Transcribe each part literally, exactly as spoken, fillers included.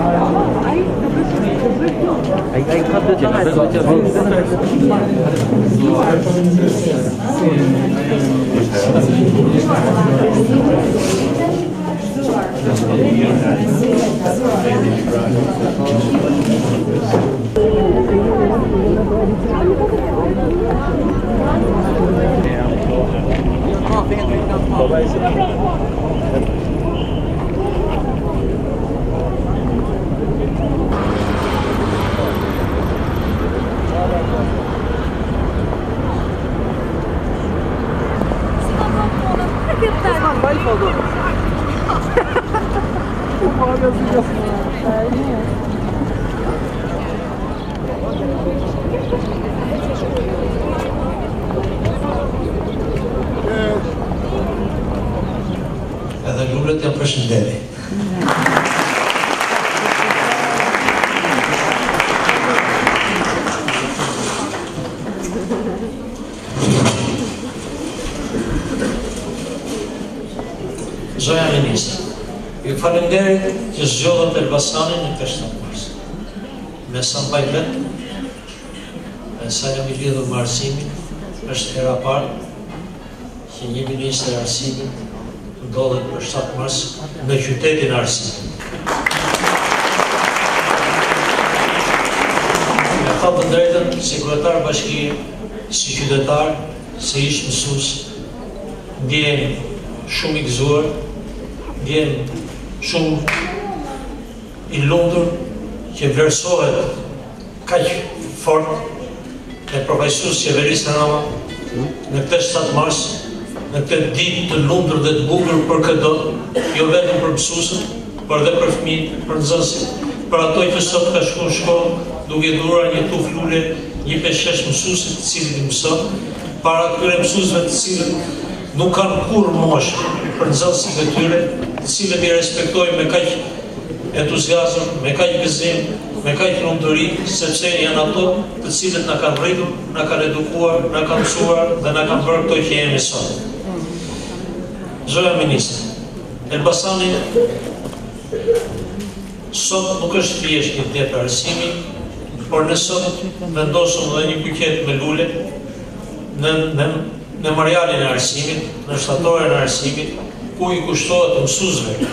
Ai ka dy që në bëjtë Edhe lullet janë përshëndetje. Zoja Ministre, ju falenderit që zgjodhët Elbasanin në këtë shtatë mars. Me sa mbaj vetë, me sa jam i lidhur me arsimin, është hera parë që një ministër arsimit ndodhet për shtatë mars në qytetin e arsimit. Me thënë të drejtën, si kryetar bashkie, si qytetar, si ish mësues, ndjen shumë i gëzuar, ndjen shumë i lumtur që vlerësohet kaq fort e përfaqësues qeverisë Rama në këtë shtatë mars, në këtë ditë të lumtur dhe të bukur për këto, jo vetëm për mësuesët, por edhe për fëmijët, për nxënësit, për ato që sot ka shkuar në shkollë duke dhuruar një tuf lule, një peshesh mësuesit të cilët i mëson, para këtyre mësuesve të cilët nuk kanë kur moshë për nxënësit e tyre, të cilët i respektojnë me kaq entuziazëm, me kaq gëzim, me kaq lumturi, sepse janë ato të cilët na kanë rritur, na kanë edukuar, na kanë mësuar dhe na kanë bërë këto që jemi sot. Zoja Ministre, Elbasani sot nuk është thjesht një vlet arsimi, por ne sot vendosëm dhe një buqet me lule në, në, në memorialin e arsimit, në shtatoren e arsimit, ku i kushtohet mësuesve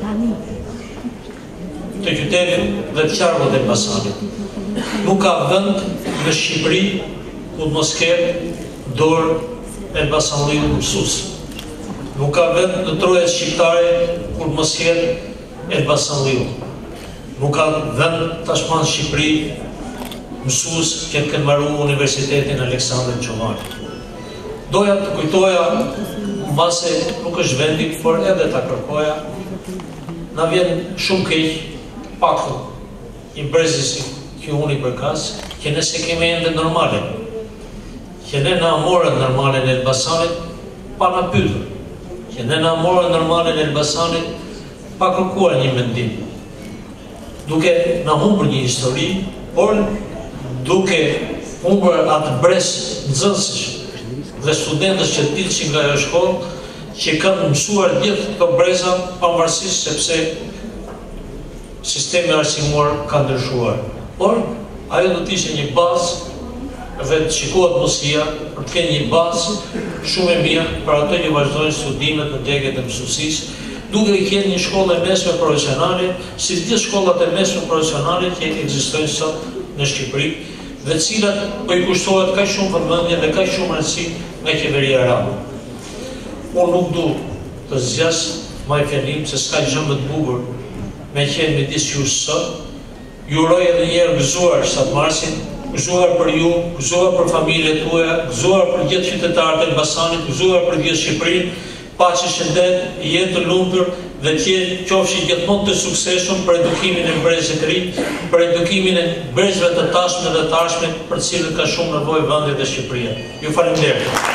të qytetit dhe të qarkut të Elbasanit. Nuk ka vend në Shqipëri ku mos ketë dorë Elbasanliu mësues. Nuk ka vend në trojet shqiptare kur mos ketë Elbasanliu. Nuk ka vend tashmë në Shqipëri mësues që kanë mbaruar Universitetin Aleksandër Çomari. Doja të kujtoja, mbase nuk është vendi, por edhe ta kërkoja, na vjen shumë keq paktu i brezisi që unë i përkas, që nëse kemi ende normale, që ne na morën normale në Elbasanit pa na pyetur, që ne na morën normale në Elbasanit pa kërkuar një mendim, duke na humbur një histori, por duke humbur atë brez nxënësish dhe studentës që dilshin nga ajo shkollë, që kanë mësuar gjithë këto breza pavarësisht sepse sistemi arsimor ka ndryshuar. Por ajo do të ishte një bazë dhe të shikohet mosia për të kenë një bazë shumë e mirë për ato që vazhdojnë studimet në degët e mësuesisë, duke i kenë një shkollë e mesme profesionale, si të gjithë shkollat e mesme profesionale që ekzistojnë sot në Shqipëri, dhe cilat po i kushtohet kaq shumë vëmendje dhe kaq shumë rëndësi nga qeveria Rama. Unë nuk du të zgjas më fjalim se s'ka gjë më të bukur me qenë midis jush sot. Ju uroj edhe një herë gëzuar shtatë marsin, gëzuar për ju, gëzuar për familjet tuaja, gëzuar për gjithë qytetarët e Elbasanit, gëzuar për gjithë Shqipërinë, paqe, shëndet, jetë të lumtur dhe të qofshi gjithmonë të suksesshëm për edukimin e brezëve të rinj, për edukimin e brezëve të tashme dhe të ardhshme, për të cilët ka shumë nevojë vendi dhe Shqipëria. Ju falenderoj.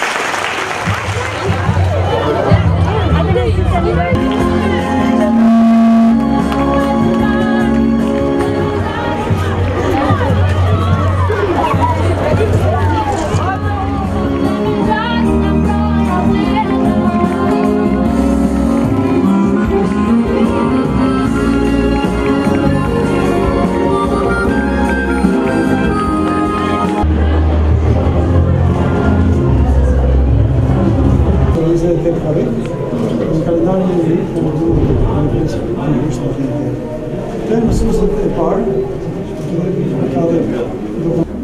Mësuesve e parë, ka dhe